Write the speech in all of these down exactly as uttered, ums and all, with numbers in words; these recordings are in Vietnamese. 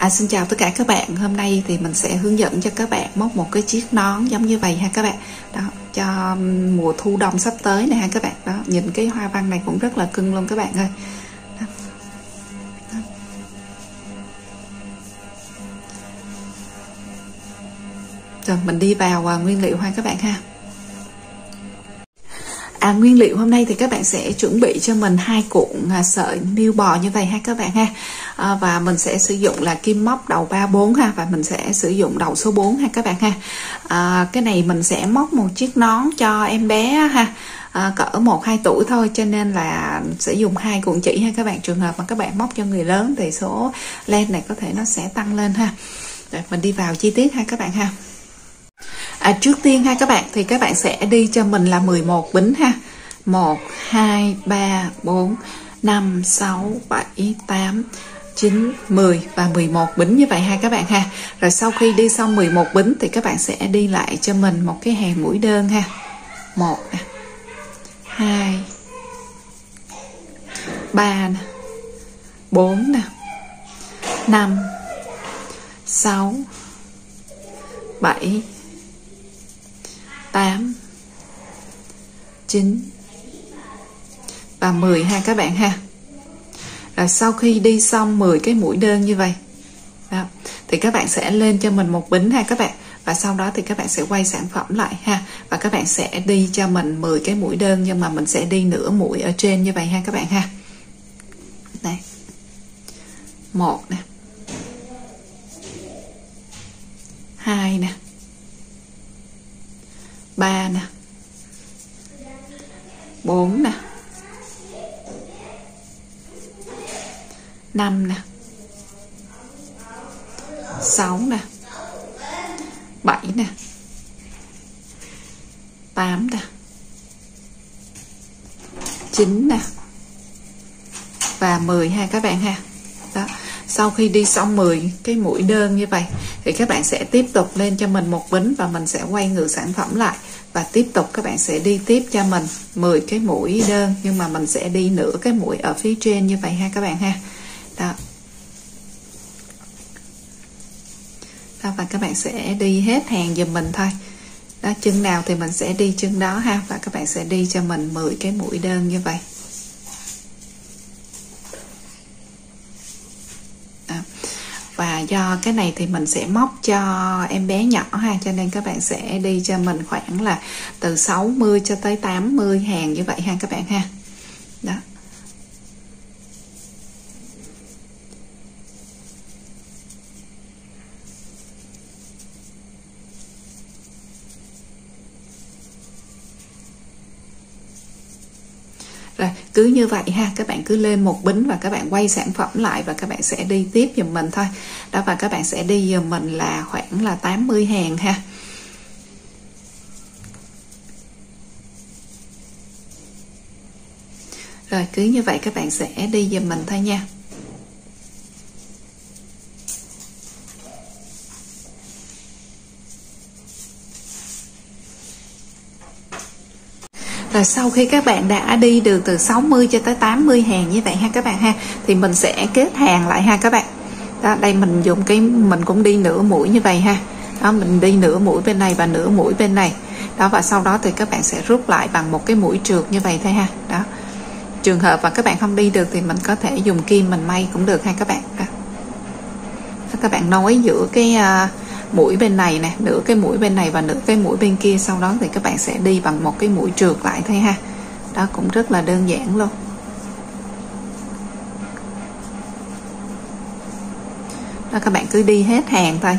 À, xin chào tất cả các bạn. Hôm nay thì mình sẽ hướng dẫn cho các bạn móc một cái chiếc nón giống như vậy ha các bạn. Đó, cho mùa thu đông sắp tới này ha các bạn. Đó, nhìn cái hoa văn này cũng rất là cưng luôn các bạn ơi. Đó. Đó. Rồi mình đi vào uh, nguyên liệu ha các bạn ha. À, nguyên liệu hôm nay thì các bạn sẽ chuẩn bị cho mình hai cuộn à, sợi miêu bò như vậy ha các bạn ha. À, và mình sẽ sử dụng là kim móc đầu ba bốn ha, và mình sẽ sử dụng đầu số bốn ha các bạn ha. À, cái này mình sẽ móc một chiếc nón cho em bé ha, à, cỡ một hai tuổi thôi, cho nên là sẽ dùng hai cuộn chỉ ha các bạn. Trường hợp mà các bạn móc cho người lớn thì số len này có thể nó sẽ tăng lên ha. Rồi mình đi vào chi tiết ha các bạn ha. À, trước tiên ha các bạn thì các bạn sẽ đi cho mình là mười một bính ha. một, hai, ba, bốn, năm, sáu, bảy, tám, chín, mười và mười một bính như vậy ha các bạn ha. Rồi sau khi đi xong mười một bính thì các bạn sẽ đi lại cho mình một cái hàng mũi đơn ha. một nè, hai, ba nè, bốn nè, năm, sáu, bảy, tám, chín và mười ha các bạn ha. Rồi sau khi đi xong mười cái mũi đơn như vậy đó, thì các bạn sẽ lên cho mình một bính ha các bạn, và sau đó thì các bạn sẽ quay sản phẩm lại ha, và các bạn sẽ đi cho mình mười cái mũi đơn, nhưng mà mình sẽ đi nửa mũi ở trên như vậy ha các bạn ha. Đây, một nè, hai nè, ba nè, bốn nè, năm nè, sáu nè, bảy nè, tám nè, chín nè và mười ha các bạn ha. Đó. Sau khi đi xong mười cái mũi đơn như vậy thì các bạn sẽ tiếp tục lên cho mình một bính, và mình sẽ quay ngược sản phẩm lại, và tiếp tục các bạn sẽ đi tiếp cho mình mười cái mũi đơn, nhưng mà mình sẽ đi nửa cái mũi ở phía trên như vậy ha các bạn ha. Đó. Đó, và các bạn sẽ đi hết hàng giùm mình thôi. Đó, chân nào thì mình sẽ đi chân đó ha, và các bạn sẽ đi cho mình mười cái mũi đơn như vậy. Đó. Và do cái này thì mình sẽ móc cho em bé nhỏ ha, cho nên các bạn sẽ đi cho mình khoảng là từ sáu mươi cho tới tám mươi hàng như vậy ha các bạn ha. Đó. Rồi, cứ như vậy ha, các bạn cứ lên một bính và các bạn quay sản phẩm lại, và các bạn sẽ đi tiếp giùm mình thôi. Đó, và các bạn sẽ đi giùm mình là khoảng là tám mươi hàng ha. Rồi, cứ như vậy các bạn sẽ đi giùm mình thôi nha. Rồi sau khi các bạn đã đi được từ sáu mươi cho tới tám mươi hàng như vậy ha các bạn ha, thì mình sẽ kết hàng lại ha các bạn. Đó, đây mình dùng cái mình cũng đi nửa mũi như vậy ha. Đó, mình đi nửa mũi bên này và nửa mũi bên này. Đó, và sau đó thì các bạn sẽ rút lại bằng một cái mũi trượt như vậy thôi ha. Đó. Trường hợp mà các bạn không đi được thì mình có thể dùng kim mình may cũng được ha các bạn. Đó. Đó, các bạn nối giữa cái uh, mũi bên này nè, nửa cái mũi bên này và nửa cái mũi bên kia, sau đó thì các bạn sẽ đi bằng một cái mũi trượt lại thôi ha. Đó, cũng rất là đơn giản luôn. Đó, các bạn cứ đi hết hàng thôi.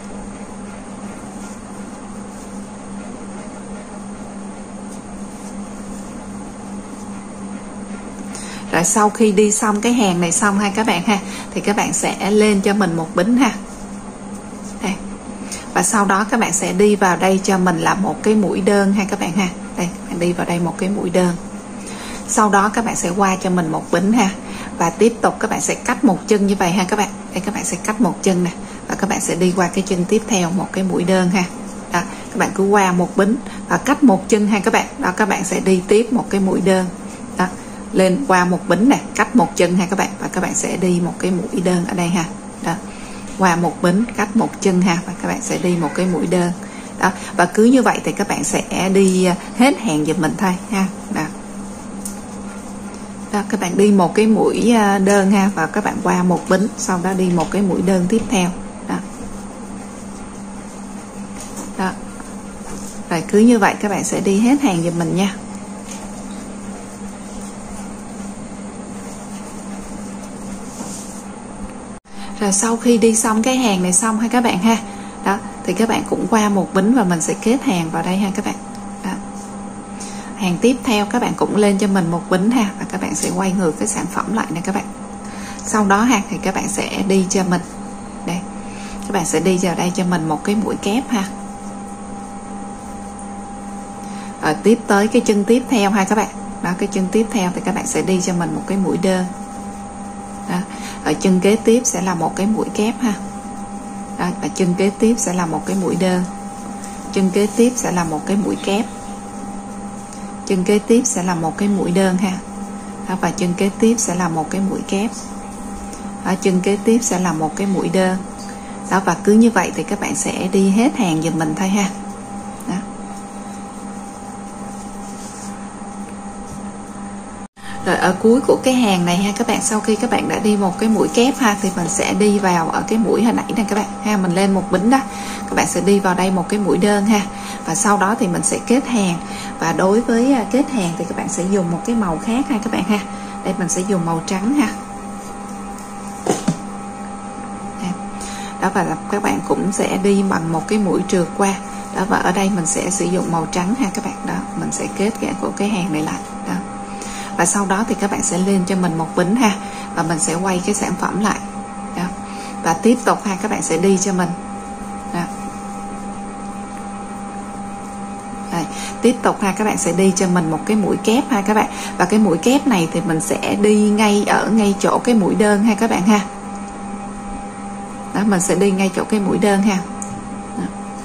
Rồi sau khi đi xong cái hàng này xong ha các bạn ha, thì các bạn sẽ lên cho mình một bính ha. Đây. Và sau đó các bạn sẽ đi vào đây cho mình là một cái mũi đơn ha các bạn ha. Đây, các bạn đi vào đây một cái mũi đơn. Sau đó các bạn sẽ qua cho mình một bính ha, và tiếp tục các bạn sẽ cắt một chân như vậy ha các bạn. Đây, các bạn sẽ cắt một chân nè, và các bạn sẽ đi qua cái chân tiếp theo một cái mũi đơn ha. Đó, các bạn cứ qua một bính và cắt một chân ha các bạn. Đó, các bạn sẽ đi tiếp một cái mũi đơn. Đó, lên qua một bính này, cách một chân ha các bạn, và các bạn sẽ đi một cái mũi đơn ở đây ha. Đó. qua một bính cách một chân ha, và các bạn sẽ đi một cái mũi đơn đó. Và cứ như vậy thì các bạn sẽ đi hết hàng giùm mình thôi ha. Đó. Đó, các bạn đi một cái mũi đơn ha, và các bạn qua một bính, sau đó đi một cái mũi đơn tiếp theo đó. Đó. Rồi cứ như vậy các bạn sẽ đi hết hàng giùm mình nha. Rồi sau khi đi xong cái hàng này xong ha các bạn ha, đó thì các bạn cũng qua một bính và mình sẽ kết hàng vào đây ha các bạn. Đó. Hàng tiếp theo các bạn cũng lên cho mình một bính ha, và các bạn sẽ quay ngược cái sản phẩm lại nè các bạn. Sau đó ha thì các bạn sẽ đi cho mình đây, các bạn sẽ đi vào đây cho mình một cái mũi kép ha. Rồi tiếp tới cái chân tiếp theo ha các bạn. Đó, cái chân tiếp theo thì các bạn sẽ đi cho mình một cái mũi đơn. Đó. Ở chân kế tiếp sẽ là một cái mũi kép ha. Đó, và chân kế tiếp sẽ là một cái mũi đơn. Chân kế tiếp sẽ là một cái mũi kép. Chân kế tiếp sẽ là một cái mũi đơn ha. Đó, và chân kế tiếp sẽ là một cái mũi kép. Đó, chân kế tiếp sẽ là một cái mũi đơn. Đó, và cứ như vậy thì các bạn sẽ đi hết hàng giùm mình thôi ha. Đó. Rồi ở cuối của cái hàng này ha các bạn, sau khi các bạn đã đi một cái mũi kép ha, thì mình sẽ đi vào ở cái mũi hồi nãy nè các bạn ha, mình lên một bính đó, các bạn sẽ đi vào đây một cái mũi đơn ha, và sau đó thì mình sẽ kết hàng. Và đối với kết hàng thì các bạn sẽ dùng một cái màu khác ha các bạn ha. Đây mình sẽ dùng màu trắng ha. Đó, và các bạn cũng sẽ đi bằng một cái mũi trượt qua đó, và ở đây mình sẽ sử dụng màu trắng ha các bạn. Đó, mình sẽ kết cái của cái hàng này lại đó. Và sau đó thì các bạn sẽ lên cho mình một bính ha, và mình sẽ quay cái sản phẩm lại đó. Và tiếp tục ha, các bạn sẽ đi cho mình đó. Đây, tiếp tục ha, các bạn sẽ đi cho mình một cái mũi kép ha các bạn. Và cái mũi kép này thì mình sẽ đi ngay ở ngay chỗ cái mũi đơn ha các bạn ha. Đó, mình sẽ đi ngay chỗ cái mũi đơn ha. Đó.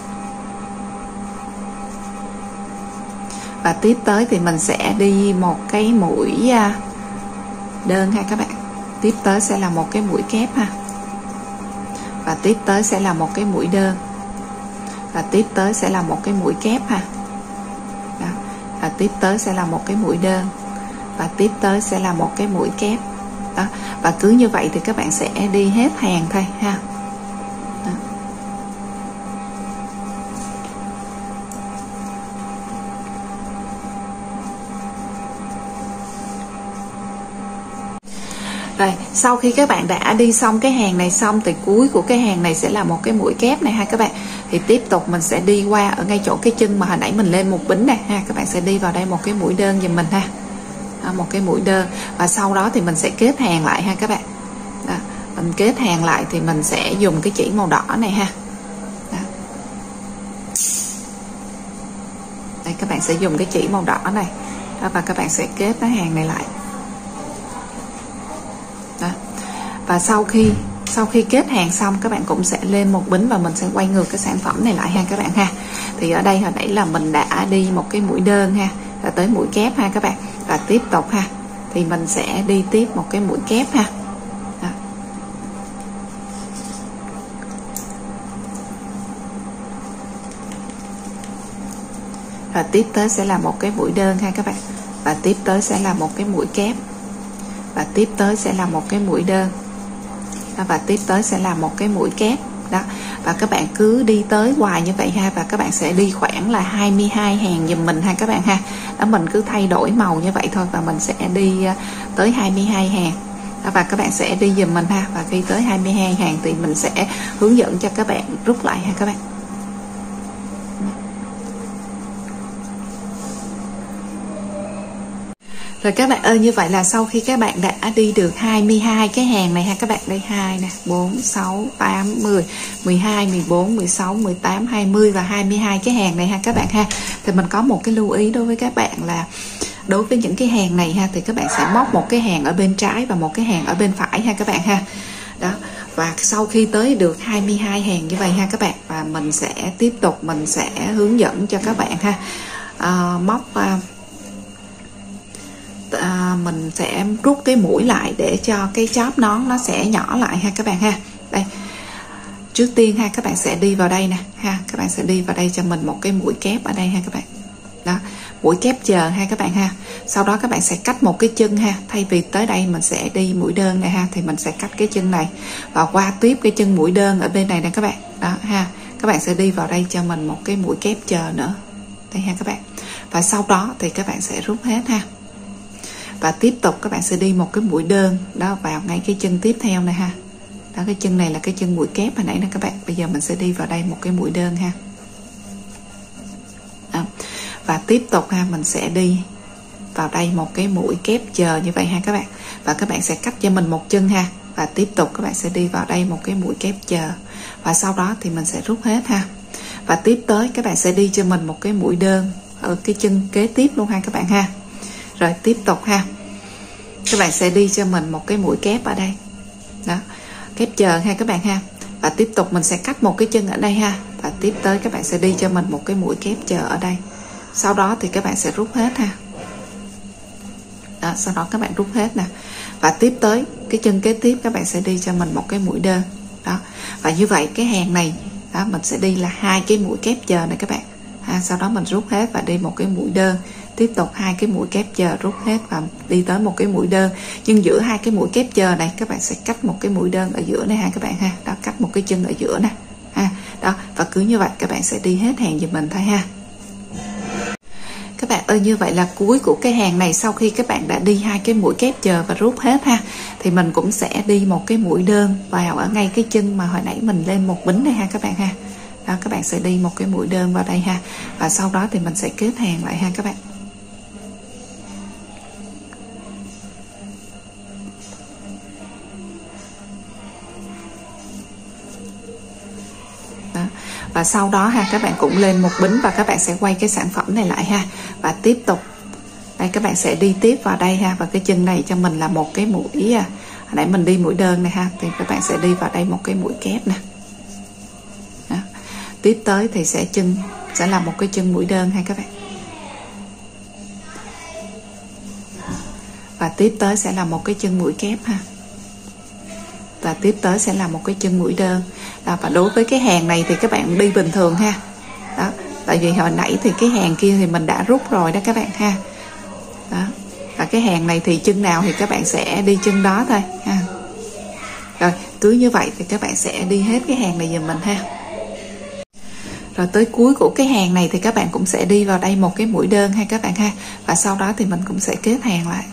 Và tiếp tới thì mình sẽ đi một cái mũi đơn ha các bạn. Tiếp tới sẽ là một cái mũi kép ha. Và tiếp tới sẽ là một cái mũi đơn. Và tiếp tới sẽ là một cái mũi kép ha. Đó. Và tiếp tới sẽ là một cái mũi đơn. Và tiếp tới sẽ là một cái mũi kép. Đó. Và cứ như vậy thì các bạn sẽ đi hết hàng thôi ha. Đó. Rồi sau khi các bạn đã đi xong cái hàng này xong thì cuối của cái hàng này sẽ là một cái mũi kép này ha các bạn. Thì tiếp tục mình sẽ đi qua ở ngay chỗ cái chân mà hồi nãy mình lên một bính này ha, các bạn sẽ đi vào đây một cái mũi đơn giùm mình ha. Đó, một cái mũi đơn, và sau đó thì mình sẽ kết hàng lại ha các bạn. Đó, mình kết hàng lại thì mình sẽ dùng cái chỉ màu đỏ này ha. Đó. Đây, các bạn sẽ dùng cái chỉ màu đỏ này đó, và các bạn sẽ kết cái hàng này lại đó. Và sau khi sau khi kết hàng xong các bạn cũng sẽ lên một bính và mình sẽ quay ngược cái sản phẩm này lại ha các bạn ha. Thì ở đây hồi nãy là mình đã đi một cái mũi đơn ha, rồi tới mũi kép ha các bạn, và tiếp tục ha thì mình sẽ đi tiếp một cái mũi kép ha. Đó. Và tiếp tới sẽ là một cái mũi đơn ha các bạn, và tiếp tới sẽ là một cái mũi kép, và tiếp tới sẽ là một cái mũi đơn. Đó, và tiếp tới sẽ là một cái mũi kép đó. Và các bạn cứ đi tới hoài như vậy ha, và các bạn sẽ đi khoảng là hai mươi hai hàng giùm mình ha các bạn ha. Đó, mình cứ thay đổi màu như vậy thôi, và mình sẽ đi tới hai mươi hai hàng đó, và các bạn sẽ đi giùm mình ha. Và khi tới hai mươi hai hàng thì mình sẽ hướng dẫn cho các bạn rút lại ha các bạn. Rồi các bạn ơi, như vậy là sau khi các bạn đã đi được hai mươi hai cái hàng này ha các bạn, đây hai nè, bốn, sáu, tám, mười, mười hai, mười bốn, mười sáu, mười tám, hai mươi và hai mươi hai cái hàng này ha các bạn ha. Thì mình có một cái lưu ý đối với các bạn là đối với những cái hàng này ha, thì các bạn sẽ móc một cái hàng ở bên trái và một cái hàng ở bên phải ha các bạn ha. Đó. Và sau khi tới được hai mươi hai hàng như vậy ha các bạn, và mình sẽ tiếp tục mình sẽ hướng dẫn cho các bạn ha. À, móc à, À, mình sẽ rút cái mũi lại để cho cái chóp nón nó sẽ nhỏ lại ha các bạn ha. Đây, trước tiên ha, các bạn sẽ đi vào đây nè ha, các bạn sẽ đi vào đây cho mình một cái mũi kép ở đây ha các bạn. Đó, mũi kép chờ ha các bạn ha. Sau đó các bạn sẽ cắt một cái chân ha, thay vì tới đây mình sẽ đi mũi đơn này ha, thì mình sẽ cắt cái chân này và qua tiếp cái chân mũi đơn ở bên này nè các bạn. Đó ha, các bạn sẽ đi vào đây cho mình một cái mũi kép chờ nữa đây ha các bạn. Và sau đó thì các bạn sẽ rút hết ha, và tiếp tục các bạn sẽ đi một cái mũi đơn đó vào ngay cái chân tiếp theo này ha. Đó, cái chân này là cái chân mũi kép hồi nãy nè các bạn. Bây giờ mình sẽ đi vào đây một cái mũi đơn ha. Đó. Và tiếp tục ha, mình sẽ đi vào đây một cái mũi kép chờ như vậy ha các bạn. Và các bạn sẽ cắt cho mình một chân ha, và tiếp tục các bạn sẽ đi vào đây một cái mũi kép chờ, và sau đó thì mình sẽ rút hết ha. Và tiếp tới các bạn sẽ đi cho mình một cái mũi đơn ở cái chân kế tiếp luôn ha các bạn ha. Rồi tiếp tục ha, các bạn sẽ đi cho mình một cái mũi kép ở đây. Đó, kép chờ ha các bạn ha. Và tiếp tục mình sẽ cắt một cái chân ở đây ha, và tiếp tới các bạn sẽ đi cho mình một cái mũi kép chờ ở đây. Sau đó thì các bạn sẽ rút hết ha. Đó, sau đó các bạn rút hết nè, và tiếp tới cái chân kế tiếp các bạn sẽ đi cho mình một cái mũi đơn. Đó, và như vậy cái hàng này đó, mình sẽ đi là hai cái mũi kép chờ này các bạn ha. Sau đó mình rút hết và đi một cái mũi đơn, tiếp tục hai cái mũi kép chờ, rút hết và đi tới một cái mũi đơn. Nhưng giữa hai cái mũi kép chờ này các bạn sẽ cắt một cái mũi đơn ở giữa này ha các bạn ha. Đó, cắt một cái chân ở giữa nè ha. Đó, và cứ như vậy các bạn sẽ đi hết hàng giùm mình thôi ha các bạn ơi. Như vậy là cuối của cái hàng này, sau khi các bạn đã đi hai cái mũi kép chờ và rút hết ha, thì mình cũng sẽ đi một cái mũi đơn vào ở ngay cái chân mà hồi nãy mình lên một bính này ha các bạn ha. Đó, các bạn sẽ đi một cái mũi đơn vào đây ha, và sau đó thì mình sẽ kết hàng lại ha các bạn. Đó. Và sau đó ha, các bạn cũng lên một bính và các bạn sẽ quay cái sản phẩm này lại ha, và tiếp tục đây các bạn sẽ đi tiếp vào đây ha. Và cái chân này cho mình là một cái mũi à, hồi nãy mình đi mũi đơn này ha, thì các bạn sẽ đi vào đây một cái mũi kép nè. Đó. Tiếp tới thì sẽ chân sẽ là một cái chân mũi đơn ha các bạn, và tiếp tới sẽ là một cái chân mũi kép ha, và tiếp tới sẽ là một cái chân mũi đơn. Đó, và đối với cái hàng này thì các bạn đi bình thường ha. Đó, tại vì hồi nãy thì cái hàng kia thì mình đã rút rồi đó các bạn ha. Đó, và cái hàng này thì chân nào thì các bạn sẽ đi chân đó thôi ha. Rồi cứ như vậy thì các bạn sẽ đi hết cái hàng này giùm mình ha. Rồi tới cuối của cái hàng này thì các bạn cũng sẽ đi vào đây một cái mũi đơn ha các bạn ha, và sau đó thì mình cũng sẽ kết hàng lại.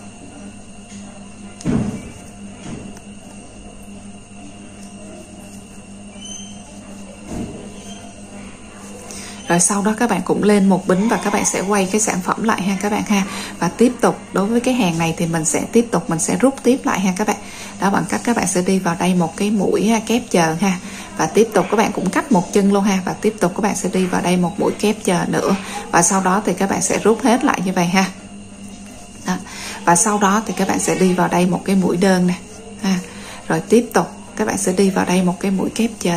Rồi sau đó các bạn cũng lên một bính và các bạn sẽ quay cái sản phẩm lại ha các bạn ha. Và tiếp tục đối với cái hàng này thì mình sẽ tiếp tục mình sẽ rút tiếp lại ha các bạn. Đó, bằng cách các bạn sẽ đi vào đây một cái mũi ha, kép chờ ha, và tiếp tục các bạn cũng cắt một chân luôn ha, và tiếp tục các bạn sẽ đi vào đây một mũi kép chờ nữa, và sau đó thì các bạn sẽ rút hết lại như vậy ha. Đó. Và sau đó thì các bạn sẽ đi vào đây một cái mũi đơn nè ha. Rồi tiếp tục các bạn sẽ đi vào đây một cái mũi kép chờ,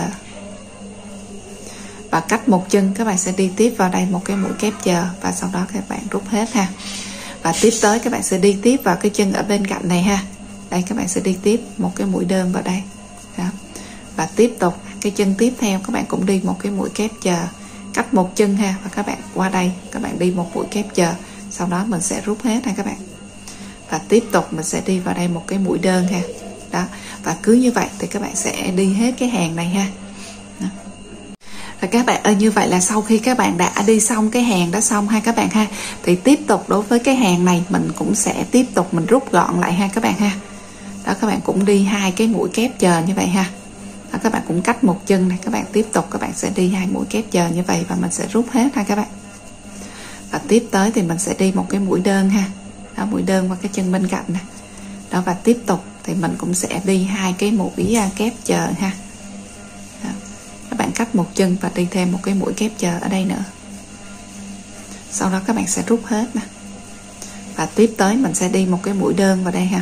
và cắt một chân các bạn sẽ đi tiếp vào đây một cái mũi kép chờ, và sau đó các bạn rút hết ha. Và tiếp tới các bạn sẽ đi tiếp vào cái chân ở bên cạnh này ha. Đây các bạn sẽ đi tiếp một cái mũi đơn vào đây. Đó. Và tiếp tục cái chân tiếp theo các bạn cũng đi một cái mũi kép chờ, cắt một chân ha, và các bạn qua đây các bạn đi một mũi kép chờ, sau đó mình sẽ rút hết ha các bạn. Và tiếp tục mình sẽ đi vào đây một cái mũi đơn ha. Đó, và cứ như vậy thì các bạn sẽ đi hết cái hàng này ha. Đó. Và các bạn ơi, như vậy là sau khi các bạn đã đi xong cái hàng đó xong ha các bạn ha, thì tiếp tục đối với cái hàng này mình cũng sẽ tiếp tục mình rút gọn lại ha các bạn ha. Đó, các bạn cũng đi hai cái mũi kép chờ như vậy ha. Đó, các bạn cũng cắt một chân này, các bạn tiếp tục các bạn sẽ đi hai mũi kép chờ như vậy, và mình sẽ rút hết ha các bạn. Và tiếp tới thì mình sẽ đi một cái mũi đơn ha. Đó, mũi đơn qua cái chân bên cạnh nè. Đó, và tiếp tục thì mình cũng sẽ đi hai cái mũi kép chờ ha. Đó. Các bạn cắt một chân và đi thêm một cái mũi kép chờ ở đây nữa. Sau đó các bạn sẽ rút hết nè. Và tiếp tới mình sẽ đi một cái mũi đơn vào đây ha.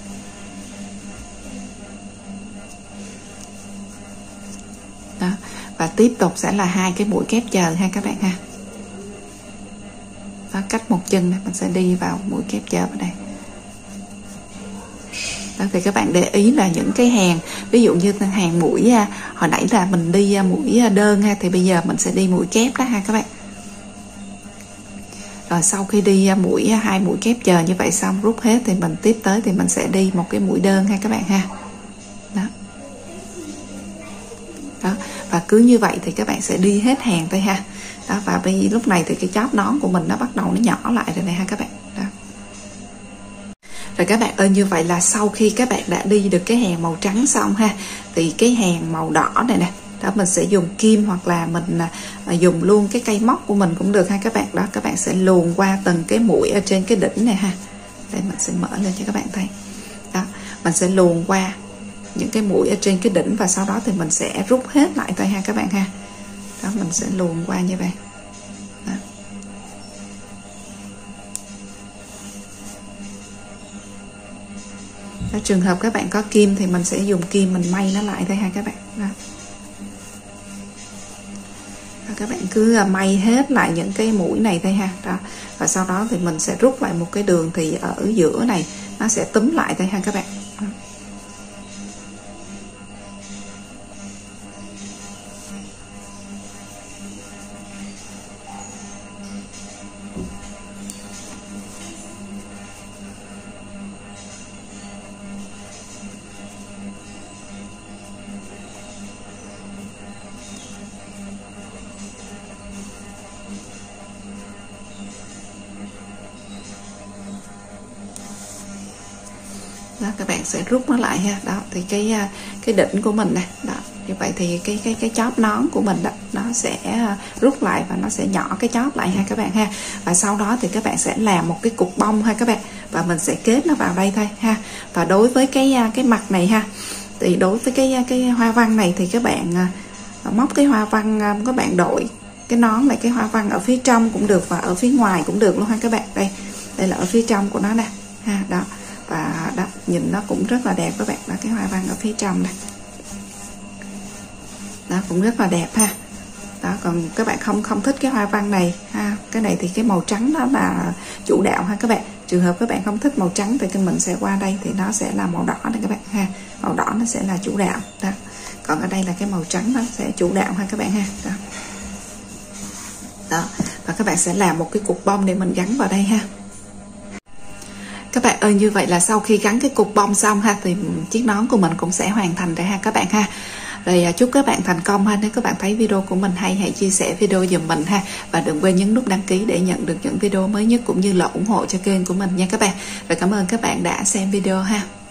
Đó. Và tiếp tục sẽ là hai cái mũi kép chờ ha các bạn ha. Đó, cắt một chân này, mình sẽ đi vào mũi kép chờ vào đây. Đó, Đó, thì các bạn để ý là những cái hàng, ví dụ như hàng mũi hồi nãy là mình đi mũi đơn ha, thì bây giờ mình sẽ đi mũi kép đó ha các bạn. Rồi sau khi đi mũi hai mũi kép chờ như vậy xong rút hết thì mình tiếp tới thì mình sẽ đi một cái mũi đơn ha các bạn ha. Đó. Đó, và cứ như vậy thì các bạn sẽ đi hết hàng thôi ha. Đó, và bây lúc này thì cái chóp nón của mình nó bắt đầu nó nhỏ lại rồi này ha các bạn. Đó. Rồi các bạn ơi, như vậy là sau khi các bạn đã đi được cái hàng màu trắng xong ha, thì cái hàng màu đỏ này nè, đó mình sẽ dùng kim hoặc là mình à, dùng luôn cái cây móc của mình cũng được ha các bạn. Đó, các bạn sẽ luồn qua từng cái mũi ở trên cái đỉnh này ha. Đây mình sẽ mở lên cho các bạn thấy. Đó, mình sẽ luồn qua những cái mũi ở trên cái đỉnh và sau đó thì mình sẽ rút hết lại thôi ha các bạn ha. Đó, mình sẽ luồn qua như vậy. Đó. Đó, trường hợp các bạn có kim thì mình sẽ dùng kim mình may nó lại thôi ha các bạn. Đó. Đó, các bạn cứ may hết lại những cái mũi này thôi ha. Đó. Và sau đó thì mình sẽ rút lại một cái đường thì ở giữa này nó sẽ túm lại thôi ha các bạn. Đó. Đó, các bạn sẽ rút nó lại ha. Đó thì cái cái đỉnh của mình này, đó như vậy thì cái cái cái chóp nón của mình đó nó sẽ rút lại và nó sẽ nhỏ cái chóp lại ha các bạn ha. Và sau đó thì các bạn sẽ làm một cái cục bông ha các bạn, và mình sẽ kết nó vào đây thôi ha. Và đối với cái cái mặt này ha, thì đối với cái cái hoa văn này thì các bạn móc cái hoa văn, các bạn đội cái nón này, cái hoa văn ở phía trong cũng được và ở phía ngoài cũng được luôn ha các bạn. Đây đây là ở phía trong của nó nè ha. Đó, và đó nhìn nó cũng rất là đẹp các bạn. Đó, cái hoa văn ở phía trong này đó cũng rất là đẹp ha. Đó, còn các bạn không không thích cái hoa văn này ha, cái này thì cái màu trắng đó là chủ đạo ha các bạn. Trường hợp các bạn không thích màu trắng thì mình sẽ qua đây thì nó sẽ là màu đỏ này các bạn ha. Màu đỏ nó sẽ là chủ đạo đó, còn ở đây là cái màu trắng nó sẽ chủ đạo ha các bạn ha. Đó. Đó, và các bạn sẽ làm một cái cục bông để mình gắn vào đây ha. Các bạn ơi, như vậy là sau khi gắn cái cục bông xong ha thì chiếc nón của mình cũng sẽ hoàn thành rồi ha các bạn ha. Rồi chúc các bạn thành công ha. Nếu các bạn thấy video của mình hay, hãy chia sẻ video giùm mình ha. Và đừng quên nhấn nút đăng ký để nhận được những video mới nhất cũng như là ủng hộ cho kênh của mình nha các bạn. Rồi cảm ơn các bạn đã xem video ha.